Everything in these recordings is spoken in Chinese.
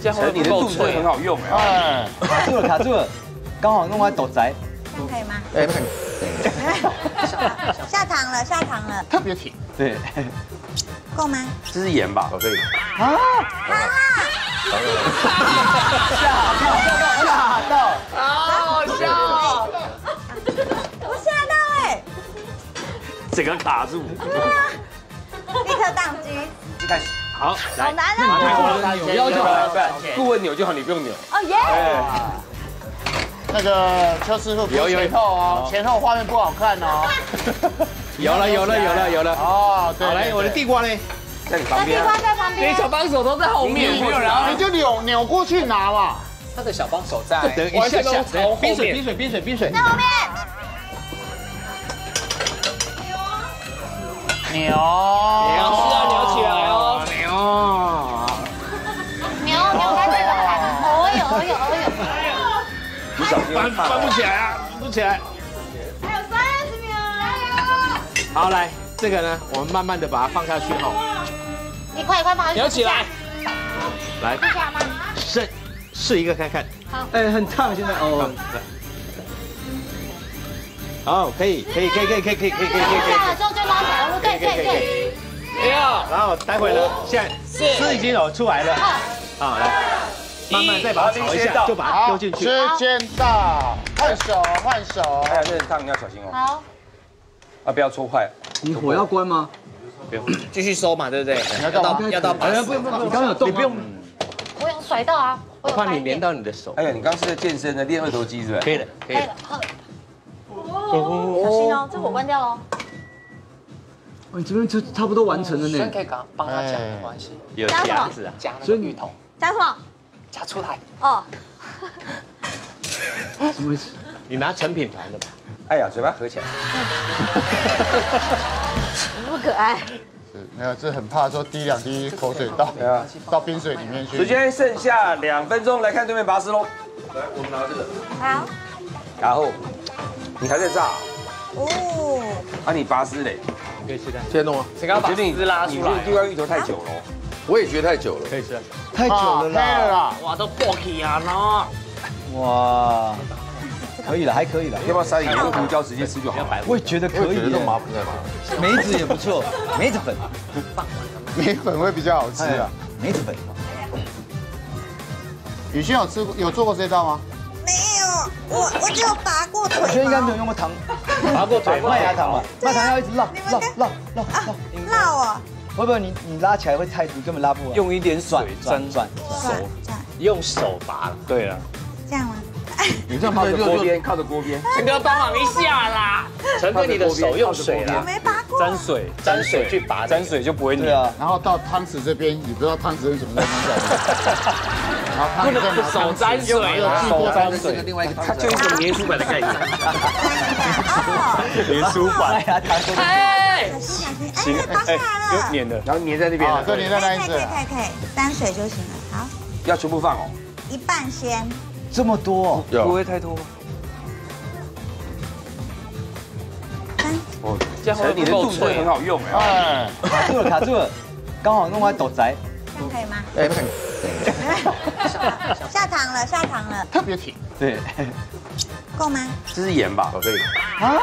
陈，你的肚子很好用哎。 卡住了，卡住了，刚好弄完斗宅。 这样可以吗？ 哎，不可以， 下场了，下场了， 特别挺。 对， 够吗？ 这是盐吧？ 可以。 好啦， 吓到， 好好笑。 我吓到哎， 整个卡住。 立刻宕机， 一开始，好， 好难啊！ 扭就好，顾问扭就好，你不用扭。 哦耶！ 那个邱师傅，有前后哦，前后画面不好看哦。 有了。 哦，对， 好来，我的地瓜呢？ 在你旁地边。 瓜在旁边， 小帮手都在后面，没有人。 你就扭过去拿嘛。 他的小帮手在，等一下，冰水。 在后面。 扭， 是要扭起来哦。 扭在这个盘，哦呦。 你小心翻不起来啊，不起来。 还有30秒，加油！ 好，来这个呢，我们慢慢的把它放下去哈。 你快放下去， 扭起来。来， 放下吗？ 试一个看看。 哎，很烫，现在哦。 好，可以。 下了之后就捞起来，对。 没有，然后待会呢，现在丝已经有出来了。好，来，慢慢再把它炒一下，就把它丢进去。 时间到，换手。 哎呀，这很烫，你要小心哦。 好， 啊，不要戳坏。 你火要关吗？ 不用。 继续收嘛，对不对？要到不用，你刚刚有动吗？ 你不用， 我有甩到啊，我有怕你连到你的手。 哎呀，你刚是在健身的，练二头肌是不是？ 可以了。 可以了。小心哦，这火关掉哦。 哦，你这边就差不多完成了呢。 可以帮他讲没关系。有夹什么子啊，夹那所以你个芋头， 加什么？ 夹出来。 哦， 什么意思？ 你拿成品团的吧。 哎呀，嘴巴合起来。 不可爱。 没有，这很怕说滴2滴口水到冰水里面去。 时间剩下2分钟，来看对面拔丝喽。来，我们拿这个。 好。 然后你还在炸哦。 啊？你拔丝嘞？ 可以吃的。 现在弄啊， 谁刚把我觉得丝拉出来？ 你这个地瓜芋头太久了。 我也觉得太久了， 可以吃。 太久了黑了啦！ 啦。 哇，都爆起啊呢！ 哇，可以了，还可以了。 要不要塞点盐胡椒直接吃就好？ 我也觉得可以耶。 麻不在麻， 梅子也不错，梅子粉， 米粉会比较好吃啊。 梅子粉。 宇轩有做过这道吗？ 没有，我只有拔过腿我觉得应该没有用过糖， 拔过腿麦芽糖吧？麦芽糖要一直绕。 绕哦， 会不会你拉起来会太，你根本拉不完。 用一点水转， 用手拔了。对了， 这样吗？ 你这样靠着锅边，靠着锅边。 陈哥帮忙一下啦！陈哥，你的手用水我啦， 没拔过。 沾水去拔， 沾水就不会腻。 对啊， 然后到汤匙这边，你不知道汤匙是什么东西。然后汤匙再拿手沾水啦， 手沾水。 另外一个，它就一种粘书板的概念。粘书板。 麦芽糖。 哎， 小心，拔下来了。 粘的，然后粘在那边。 这粘在那一只。 可以，沾水就行了。好， 要全部放哦。 一半先。 这么多， 不会太多吗？哦，陈，你的肚子很好用哎。 卡住了，刚好弄完斗宅。 这样可以吗？ 哎，不可以， 下场了， 特别挺。 对， 够吗？ 这是盐吧？可以。 啊！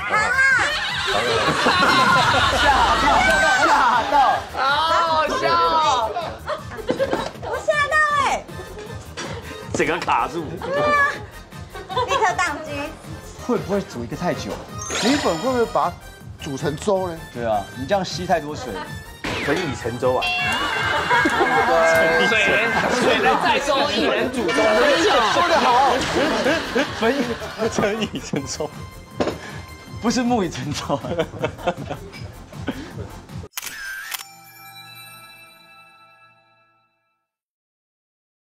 吓到， 好好笑。 我吓到哎， 整个卡住。 立刻宕机。 会不会煮一个太久？ 米粉会不会把它煮成粥呢？ 对啊，你这样吸太多水。 粉以成粥啊！ 水人载舟，一人煮粥。 说得好， 陈以成粥，不是木已成粥。